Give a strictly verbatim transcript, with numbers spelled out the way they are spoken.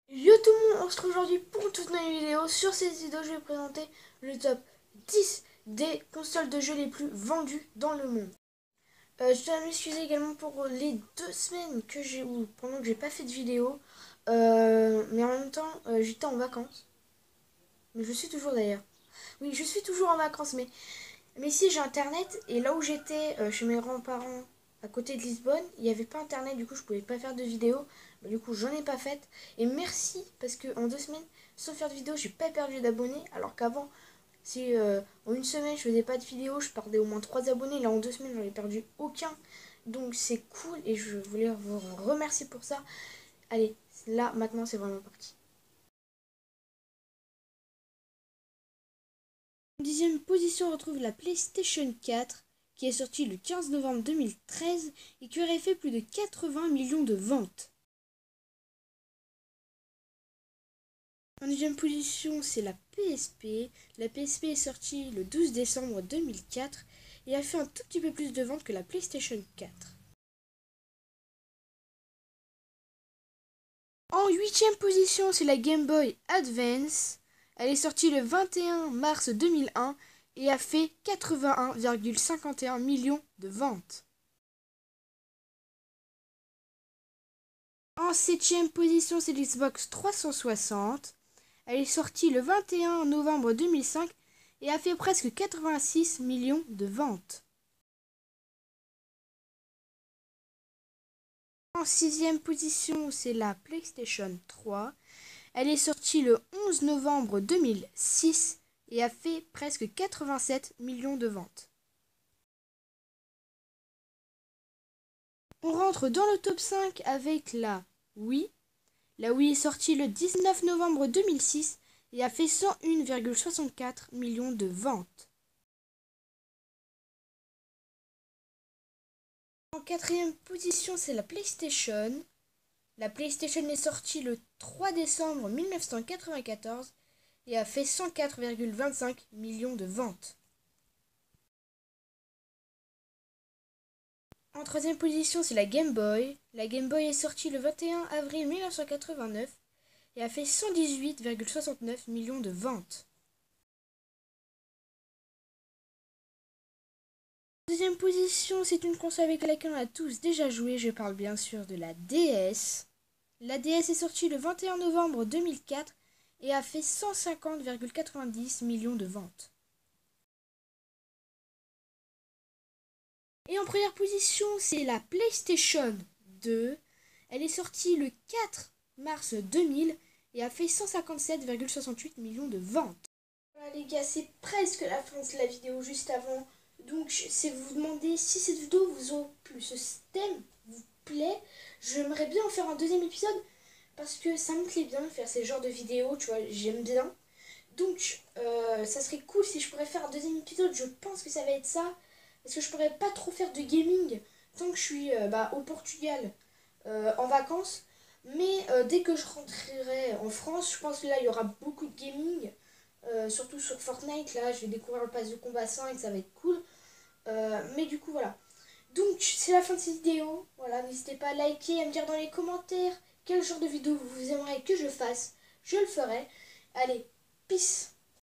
Yo tout le monde, on se retrouve aujourd'hui pour une toute nouvelle vidéo. Sur cette vidéo, je vais présenter le top dix des consoles de jeux les plus vendues dans le monde. Euh, je dois m'excuser également pour les deux semaines que j'ai ou pendant que j'ai pas fait de vidéo. Euh, mais en même temps, euh, j'étais en vacances. Mais je suis toujours d'ailleurs. Oui, je suis toujours en vacances, mais, mais ici j'ai internet. Et là où j'étais, euh, chez mes grands-parents, à côté de Lisbonne, il n'y avait pas internet, du coup je pouvais pas faire de vidéo. Bah, du coup j'en ai pas fait. Et merci parce que en deux semaines, sans faire de vidéo, j'ai pas perdu d'abonnés. Alors qu'avant, si euh, en une semaine je faisais pas de vidéo, je perdais au moins trois abonnés. Là en deux semaines, j'en ai perdu aucun. Donc c'est cool et je voulais vous remercier pour ça. Allez, là maintenant c'est vraiment parti. En dixième position, on retrouve la PlayStation quatre, qui est sortie le quinze novembre deux mille treize et qui aurait fait plus de quatre-vingts millions de ventes. En neuvième position, c'est la P S P. La P S P est sortie le douze décembre deux mille quatre et a fait un tout petit peu plus de ventes que la PlayStation quatre. En huitième position, c'est la Game Boy Advance. Elle est sortie le vingt et un mars deux mille un et a fait quatre-vingt-un virgule cinquante et un millions de ventes. En septième position, c'est l'Xbox trois cent soixante. Elle est sortie le vingt et un novembre deux mille cinq et a fait presque quatre-vingt-six millions de ventes. En sixième position, c'est la PlayStation trois. Elle est sortie le onze novembre deux mille six et a fait presque quatre-vingt-sept millions de ventes. On rentre dans le top cinq avec la Wii. La Wii est sortie le dix-neuf novembre deux mille six et a fait cent un virgule soixante-quatre millions de ventes. En quatrième position, c'est la PlayStation. La PlayStation est sortie le trois décembre mille neuf cent quatre-vingt-quatorze et a fait cent quatre virgule vingt-cinq millions de ventes. En troisième position, c'est la Game Boy. La Game Boy est sortie le vingt et un avril mille neuf cent quatre-vingt-neuf et a fait cent dix-huit virgule soixante-neuf millions de ventes. En deuxième position, c'est une console avec laquelle on a tous déjà joué. Je parle bien sûr de la D S. La D S est sortie le vingt et un novembre deux mille quatre et a fait cent cinquante virgule quatre-vingt-dix millions de ventes. Et en première position, c'est la PlayStation deux. Elle est sortie le quatre mars deux mille et a fait cent cinquante-sept virgule soixante-huit millions de ventes. Voilà les gars, c'est presque la fin de la vidéo juste avant. Donc si vous vous demandez si cette vidéo vous a plu, ce thème vous plaît, j'aimerais bien en faire un deuxième épisode parce que ça me plaît bien de faire ces genres de vidéos, tu vois, j'aime bien. Donc euh, ça serait cool si je pourrais faire un deuxième épisode, je pense que ça va être ça. Parce que je pourrais pas trop faire de gaming tant que je suis euh, bah, au Portugal euh, en vacances. Mais euh, dès que je rentrerai en France, je pense que là il y aura beaucoup de gaming. Euh, surtout sur Fortnite, là je vais découvrir le pass de combat cinq, ça va être cool. Euh, mais du coup voilà. Donc c'est la fin de cette vidéo. Voilà, n'hésitez pas à liker, à me dire dans les commentaires quel genre de vidéo vous aimeriez que je fasse. Je le ferai. Allez, peace.